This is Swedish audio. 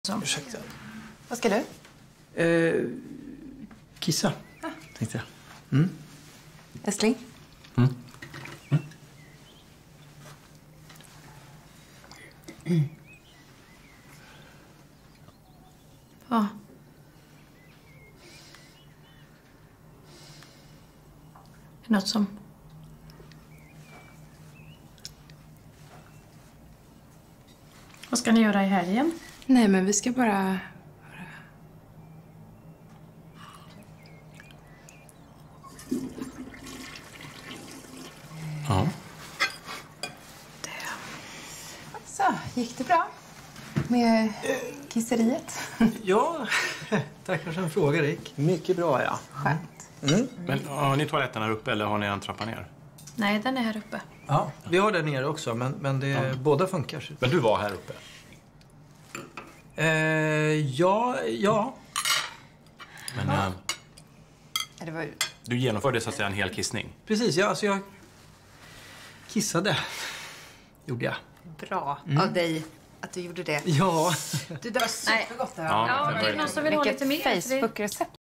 Så. Ursäkta. Vad ska du? Kissa, tänkte jag. Älskling? Ja. Något som... Vad ska ni göra i helgen? Nej, men vi ska bara... Ja. Så, gick det bra? Med kisseriet? Ja, tack för att du frågar, Rick. Mycket bra, ja. Skönt. Men har ni toaletten här uppe eller har ni en trappa ner? Nej, den är här uppe. Ja, vi har där nere också, men det, båda funkar. Men du var här uppe? Ja. Men Det var ju... du genomförde så att säga en hel kissning? Precis, ja, alltså jag kissade. Gjorde jag. Bra av dig att du gjorde det. Ja. Du, det var supergott. Ja, Ja, det är någon som vill ha lite mer. Facebook-recept.